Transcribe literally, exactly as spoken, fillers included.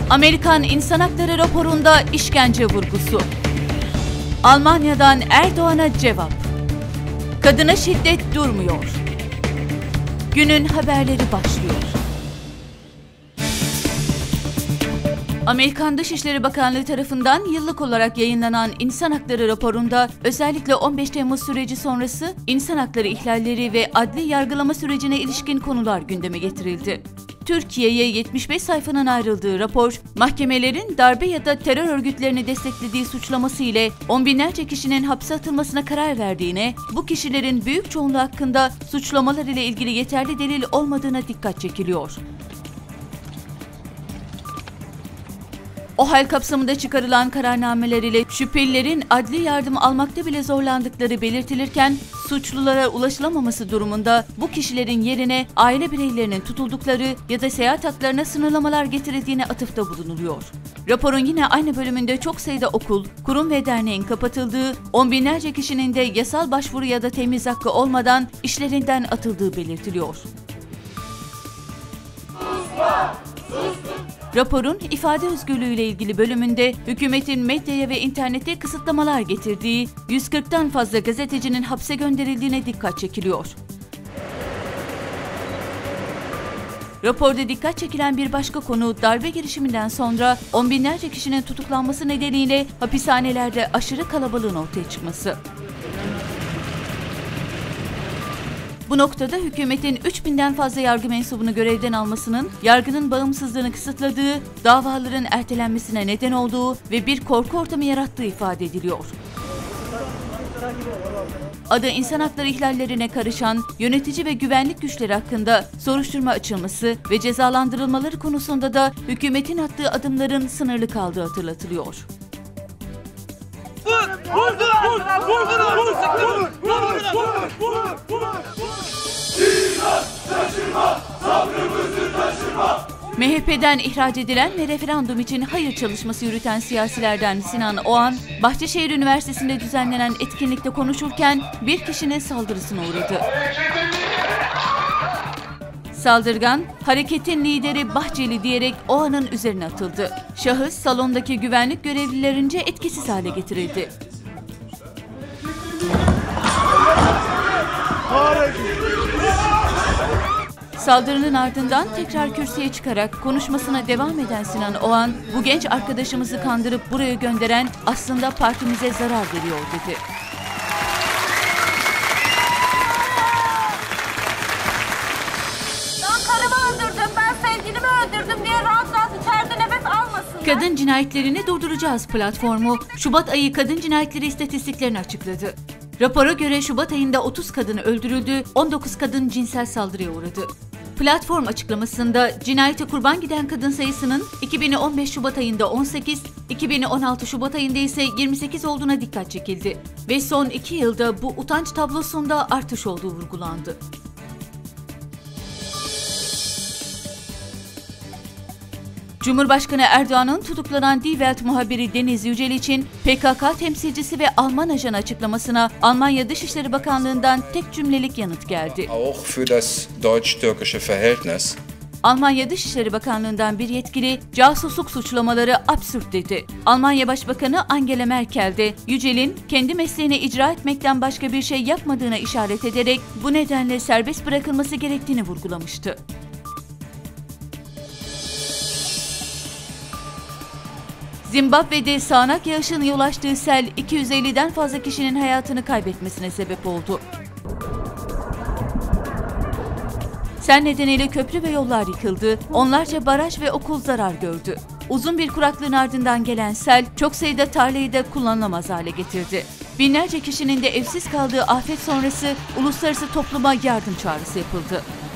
Amerikan İnsan Hakları raporunda işkence vurgusu. Almanya'dan Erdoğan'a cevap. Kadına şiddet durmuyor. Günün haberleri başlıyor. Amerikan Dışişleri Bakanlığı tarafından yıllık olarak yayınlanan İnsan Hakları raporunda özellikle on beş Temmuz süreci sonrası insan hakları ihlalleri ve adli yargılama sürecine ilişkin konular gündeme getirildi. Türkiye'ye yetmiş beş sayfanın ayrıldığı rapor, mahkemelerin darbe ya da terör örgütlerini desteklediği suçlaması ile on binlerce kişinin hapse atılmasına karar verdiğine, bu kişilerin büyük çoğunluğu hakkında suçlamalar ile ilgili yeterli delil olmadığına dikkat çekiliyor. O hal kapsamında çıkarılan kararnameler ile şüphelilerin adli yardım almakta bile zorlandıkları belirtilirken, suçlulara ulaşılamaması durumunda bu kişilerin yerine aile bireylerinin tutuldukları ya da seyahat haklarına sınırlamalar getirildiğine atıfta bulunuluyor. Raporun yine aynı bölümünde çok sayıda okul, kurum ve derneğin kapatıldığı, on binlerce kişinin de yasal başvuru ya da temiz hakkı olmadan işlerinden atıldığı belirtiliyor. Susma! Susma! Raporun ifade özgürlüğü ile ilgili bölümünde hükümetin medyaya ve internete kısıtlamalar getirdiği, yüz kırktan fazla gazetecinin hapse gönderildiğine dikkat çekiliyor. Raporda dikkat çekilen bir başka konu, darbe girişiminden sonra on binlerce kişinin tutuklanması nedeniyle hapishanelerde aşırı kalabalığın ortaya çıkması. Bu noktada hükümetin üç binden fazla yargı mensubunu görevden almasının yargının bağımsızlığını kısıtladığı, davaların ertelenmesine neden olduğu ve bir korku ortamı yarattığı ifade ediliyor. Adı insan hakları ihlallerine karışan yönetici ve güvenlik güçleri hakkında soruşturma açılması ve cezalandırılmaları konusunda da hükümetin attığı adımların sınırlı kaldığı hatırlatılıyor. M H P'den ihraç edilen ve referandum için hayır çalışması yürüten siyasilerden Sinan Oğan, Bahçeşehir Üniversitesi'nde düzenlenen etkinlikte konuşurken bir kişinin saldırısına uğradı. Saldırgan, hareketin lideri Bahçeli diyerek Oğan'ın üzerine atıldı. Şahıs salondaki güvenlik görevlilerince etkisiz hale getirildi. Saldırının ardından tekrar kürsüye çıkarak konuşmasına devam eden Sinan Oğan, bu genç arkadaşımızı kandırıp buraya gönderen aslında partimize zarar veriyor dedi. Ben karımı öldürdüm, ben sevgilimi öldürdüm diye rahat rahat içeride nefes almasın. Kadın cinayetlerini durduracağız platformu, Şubat ayı kadın cinayetleri istatistiklerini açıkladı. Rapora göre Şubat ayında otuz kadın öldürüldü, on dokuz kadın cinsel saldırıya uğradı. Platform açıklamasında cinayete kurban giden kadın sayısının iki bin on beş Şubat ayında on sekiz, iki bin on altı Şubat ayında ise yirmi sekiz olduğuna dikkat çekildi ve son iki yılda bu utanç tablosunda artış olduğu vurgulandı. Cumhurbaşkanı Erdoğan'ın tutuklanan Die Welt muhabiri Deniz Yücel için P K K temsilcisi ve Alman ajanı açıklamasına Almanya Dışişleri Bakanlığı'ndan tek cümlelik yanıt geldi. Auch für das deutsch-türkische Verhältnis. Almanya Dışişleri Bakanlığı'ndan bir yetkili, casusluk suçlamaları absürt dedi. Almanya Başbakanı Angela Merkel de Yücel'in kendi mesleğini icra etmekten başka bir şey yapmadığına işaret ederek bu nedenle serbest bırakılması gerektiğini vurgulamıştı. Zimbabwe'de sağanak yağışın yol açtığı sel iki yüz elliden fazla kişinin hayatını kaybetmesine sebep oldu. Sel nedeniyle köprü ve yollar yıkıldı, onlarca baraj ve okul zarar gördü. Uzun bir kuraklığın ardından gelen sel çok sayıda tarlayı da kullanılamaz hale getirdi. Binlerce kişinin de evsiz kaldığı afet sonrası uluslararası topluma yardım çağrısı yapıldı.